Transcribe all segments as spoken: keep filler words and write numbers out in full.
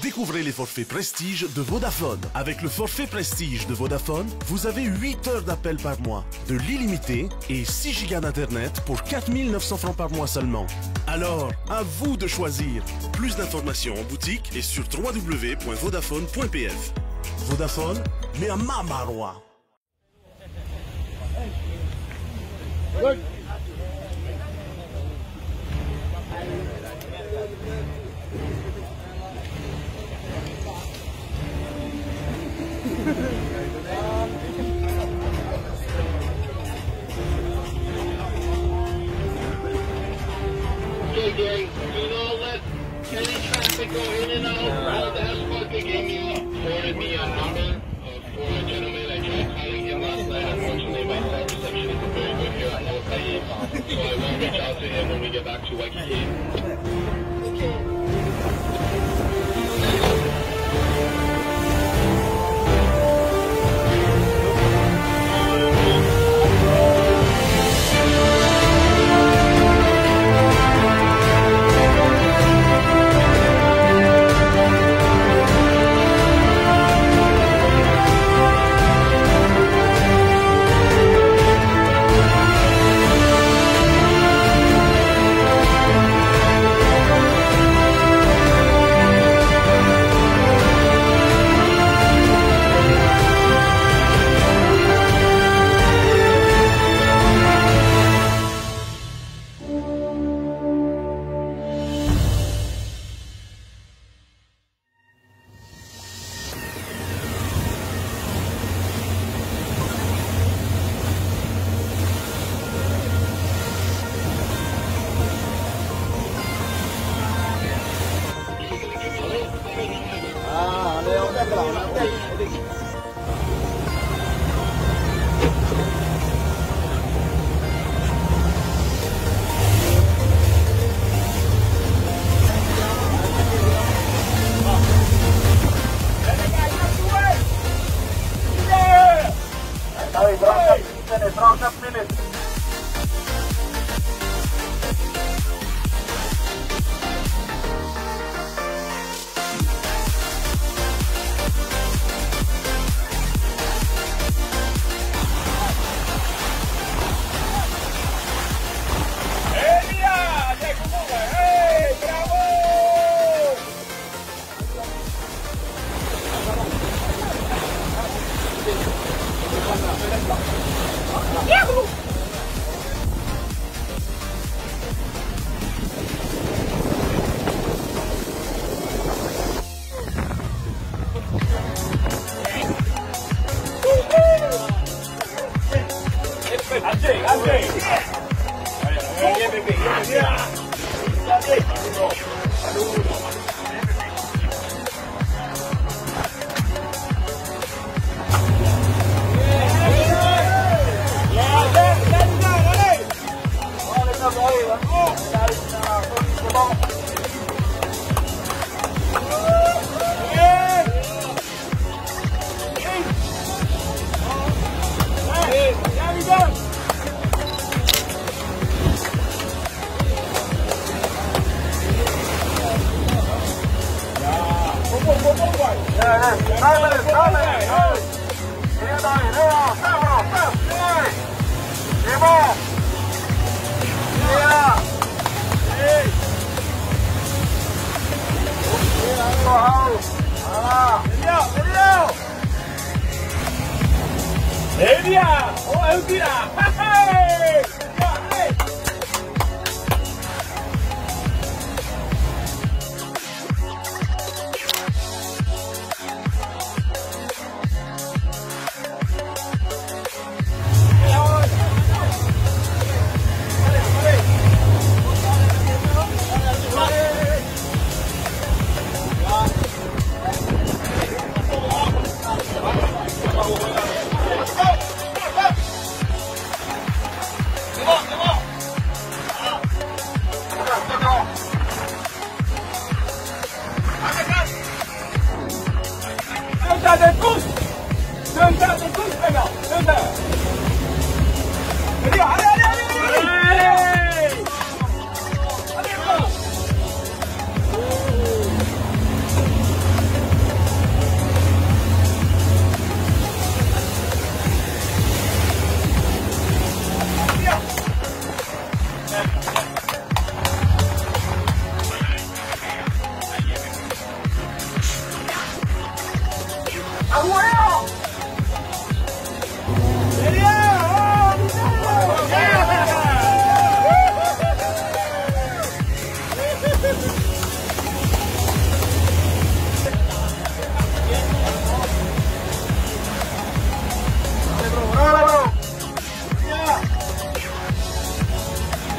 découvrez les forfaits Prestige de Vodafone. Avec le forfait Prestige de Vodafone, vous avez huit heures d'appel par mois, de l'illimité et six gigas d'internet pour quatre mille neuf cents francs par mois seulement. Alors, à vous de choisir. Plus d'informations en boutique et sur w w w point vodafone point p f. Vodafone, mais à Mamarois. Good. Okay, gang, do not let any traffic go in and out. All the escort gave me forwarded me a number uh, for a gentleman. I tried calling him last night. Unfortunately, my cell reception isn't very good here at Los Cayes, so I will reach out to him when we get back to Waikiki. Okay.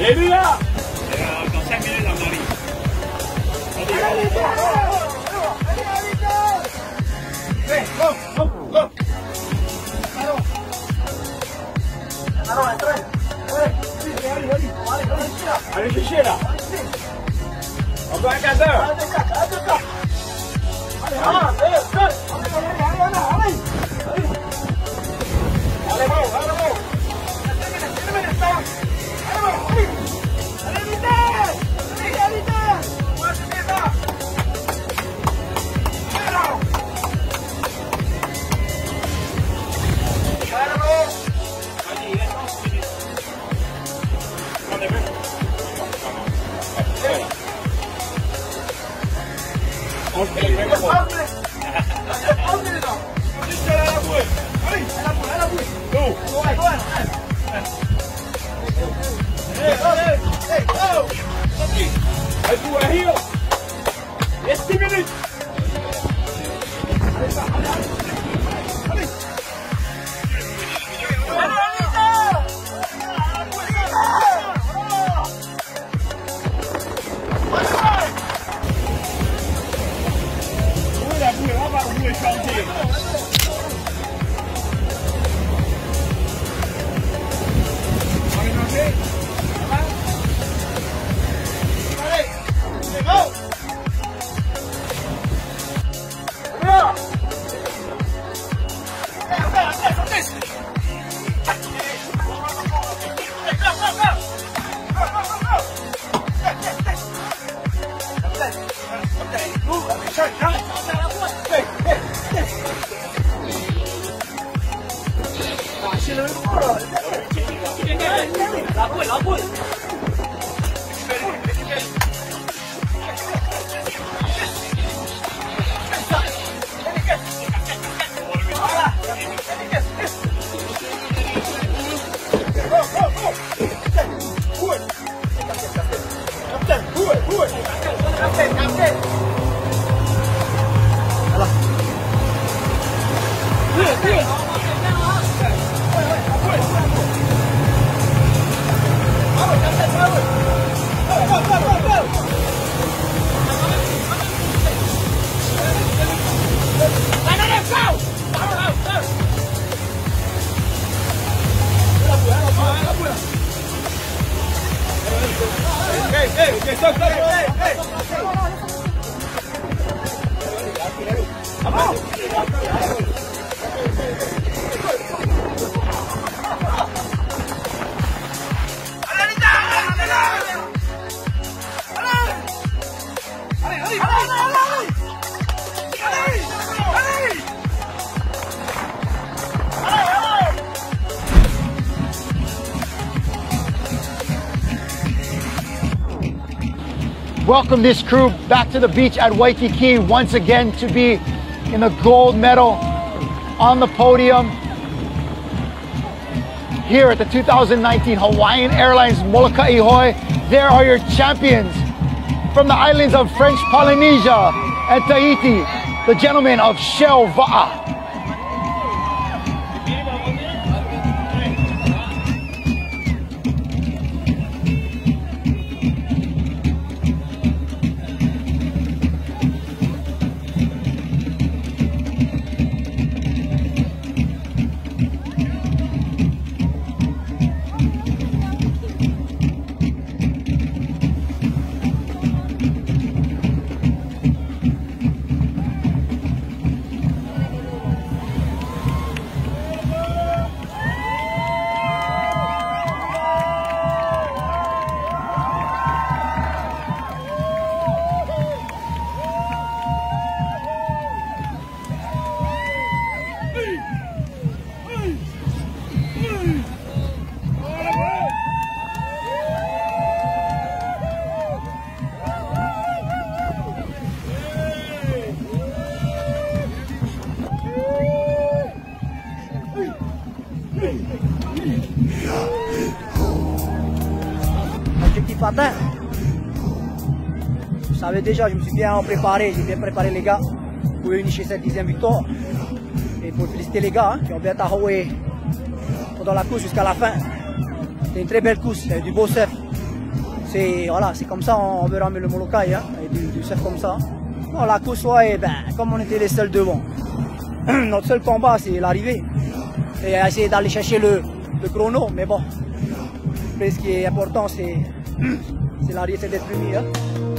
Allez, lui là! Dans cinq minutes, on arrive. Hey, go, go, go! Allons! Allons, allez! Allez, allez, allez! Allez, chercher là! Encore un quart d'heure! Allez, allez, allez! Allez, allez, allez! Allez, bon, allez, bon! Welcome this crew back to the beach at Waikiki once again to be in the gold medal on the podium here at the two thousand nineteen Hawaiian Airlines Molokai Ihoi. There are your champions from the islands of French Polynesia and Tahiti, the gentlemen of Shell Va'a. Objectif atteint. Vous savez déjà, je me suis bien préparé, j'ai bien préparé les gars pour unifier cette dixième victoire. Et pour féliciter les gars hein, qui ont bien taroué pendant la course jusqu'à la fin. C'était une très belle course, il y avait du beau surf. c'est voilà, c'est comme ça, on veut ramener le Molokai, hein, et du, du surf comme ça. Bon, la course, ouais, ben, comme on était les seuls devant, notre seul combat, c'est l'arrivée. Et essayer d'aller chercher le, le chrono, mais bon, après, ce qui est important, c'est l'arrivée, c'est d'être premier. Hein.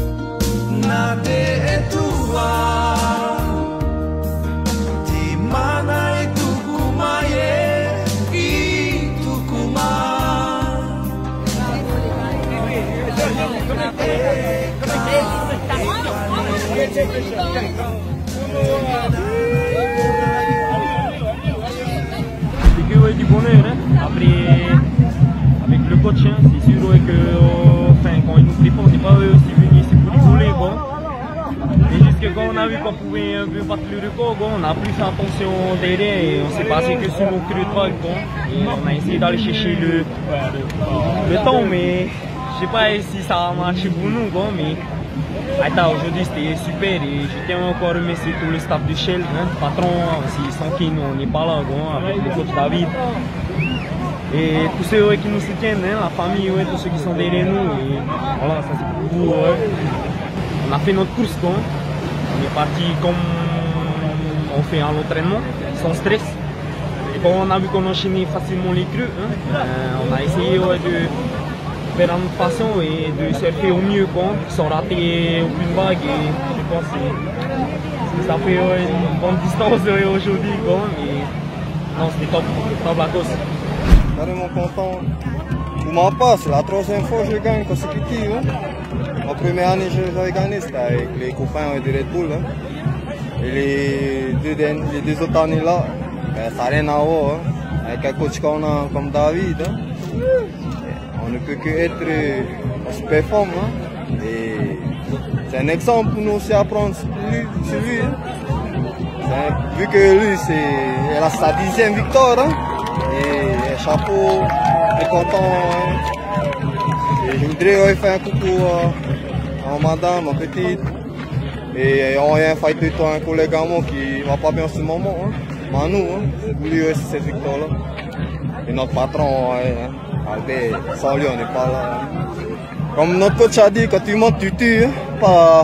C'est que ouais, du bonheur, hein. Après, avec le coach, hein, c'est sûr ouais, que euh, enfin, quand ils nous préparent, on n'est pas euh, aussi venus ici pour rigoler. Bon. Et jusque quand on a vu qu'on pouvait un peu battre le record, bon, on a plus fait attention derrière et on s'est passé que sur nos creux de vague. Bon. Et on a essayé d'aller chercher le, le temps, mais je sais pas si ça a marché pour nous, bon, mais aujourd'hui c'était super et je tiens encore à remercier tout le staff du Shell, hein, patron, aussi sans qui nous on n'est pas là, bon, avec le coach David. Et tous ceux ouais, qui nous soutiennent, hein, la famille, ouais, tous ceux qui sont derrière nous. Et voilà, ça c'est pour vous. Ouais. On a fait notre course, bon. On est parti comme on fait à l'entraînement, sans stress. Et quand on a vu qu'on enchaînait facilement les creux, hein, euh, on a essayé ouais, de faire à notre façon et de surfer au mieux, bon, sans rater aucune vague. Et je pense que ça fait ouais, une bonne distance ouais, aujourd'hui, bon. Et non, c'était top, top la course. Carrément content. Pour ma part, c'est la troisième fois que je gagne consécutive. Hein. Ma première année, j'avais gagné, c'était avec les copains de Red Bull. Hein. Et les deux, les deux autres années là, ben, ça n'a rien à voir. Hein. Avec un coach qu'on a comme David, hein. On ne peut que être super fort. Hein. Et c'est un exemple pour nous aussi à prendre sur lui. Hein. Vu que lui, c'est sa dixième victoire. Hein. Et chapeau, je suis content. Hein. Et je voudrais ouais, faire un coucou euh, à madame, ma petite. Et on a un fight de toi, un collègue à moi qui va pas bien en ce moment. Hein. Manu, hein. Lui aussi cette victoire-là. Et notre patron, ouais, hein. Albert, sans lui on n'est pas là. Hein. Comme notre coach a dit, quand tu montes, tu tues. Hein. Pas...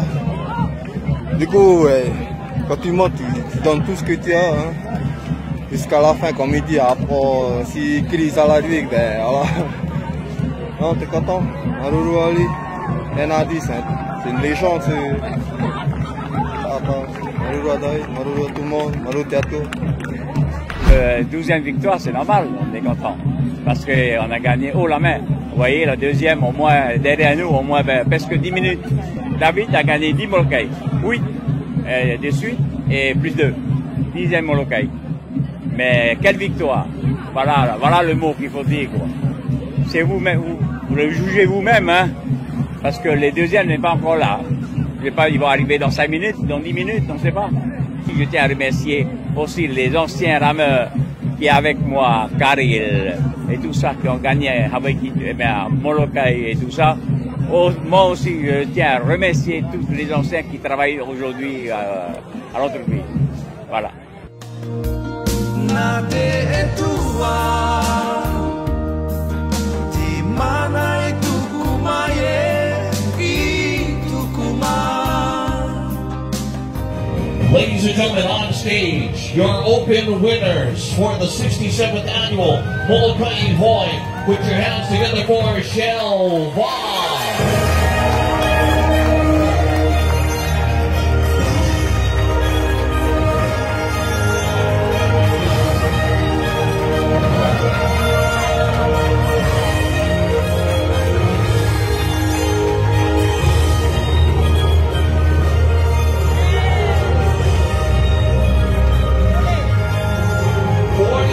Du coup, ouais, quand tu montes, tu, tu donnes tout ce que tu as. Hein. Jusqu'à la fin, comme il dit, après, si crise à l'arrivée, ben voilà. Non, t'es content? Maruru Ali, Renadi, c'est une légende. Maruru Adai, Maruru tout le monde, Maruru Théâtre. Euh, douzième victoire, c'est normal, on est content. Parce qu'on a gagné haut la main. Vous voyez, la deuxième, au moins, derrière nous, au moins ben, presque dix minutes. David a gagné dix Molokai. Oui, euh, de suite, et plus deux. Dixième Molokai. Mais quelle victoire! Voilà, voilà le mot qu'il faut dire. C'est vous-même, vous, vous le jugez vous-même, hein? Parce que les deuxièmes n'est pas encore là. Je sais pas, ils vont arriver dans cinq minutes, dans dix minutes, on ne sait pas. Je tiens à remercier aussi les anciens rameurs qui sont avec moi, Karil et tout ça, qui ont gagné avec Molokai et tout ça. Moi aussi, je tiens à remercier tous les anciens qui travaillent aujourd'hui euh, à l'entreprise. Voilà. Ladies and gentlemen, on stage, your open winners for the sixty-seventh annual Molokai Hoi. Put your hands together for Shell Vaughn.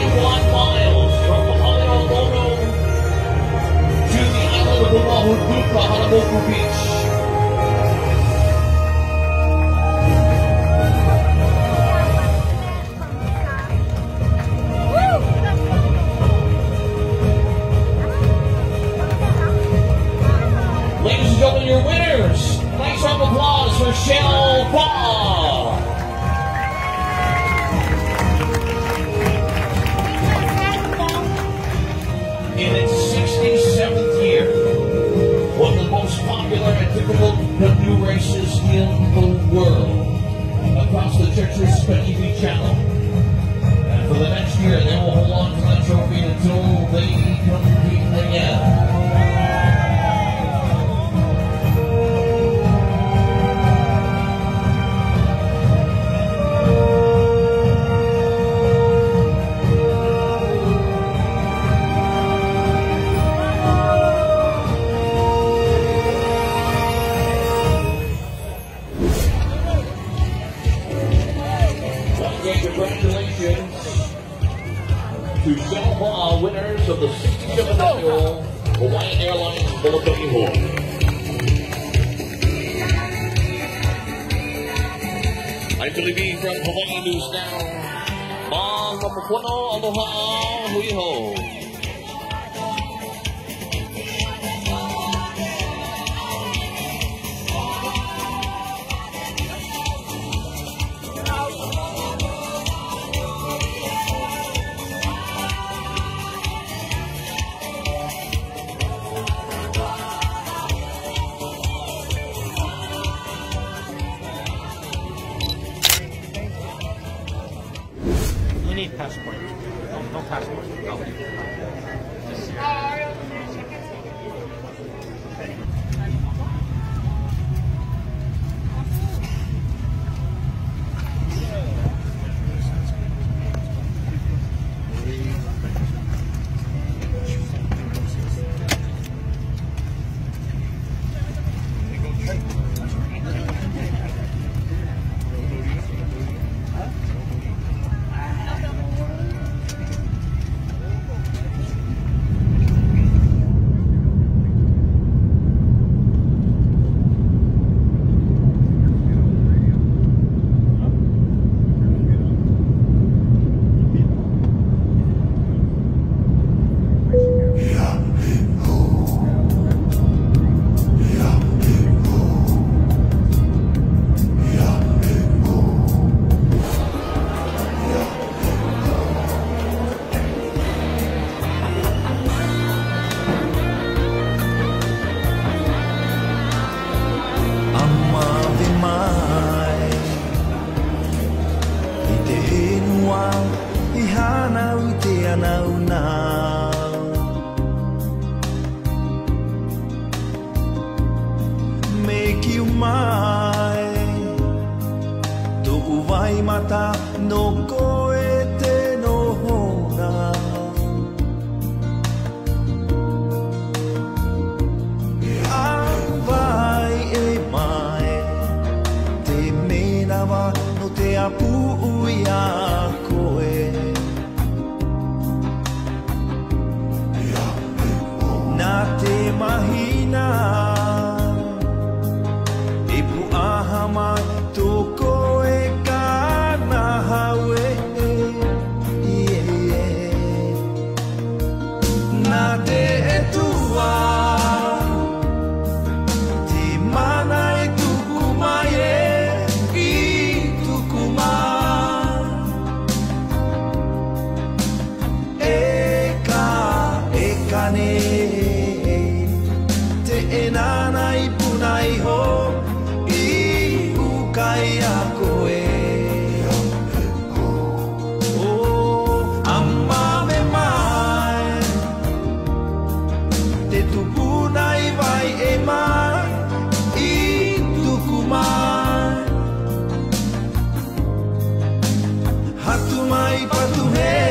forty-one miles from Honolulu to the island of Oahu. across the Church's T V channel. And for the next year, they will hold on to that trophy until they compete again. Congratulations to Shell Va, winners of the sixty-seventh annual Hawaiian Airlines Molokai Hoi. I'm Billy B from Hawaii News Now. Ma mapupuno, aloha, hui ho. You need passport. No, no passport. No. Just make you mine. To uwai mata no koe te no hona. Awai e mai, te mena wa no te apu ui a koe. Nā te mahina e puaha mai tō koe ka na haue. Nā te etua te mana e tuku mai e i tuku mai. E ka e ka ne nana i puna i ho i ukai a koe. Oh, amma me mai te tupuna i vai e mai i tuku mai. Hatu mai patu he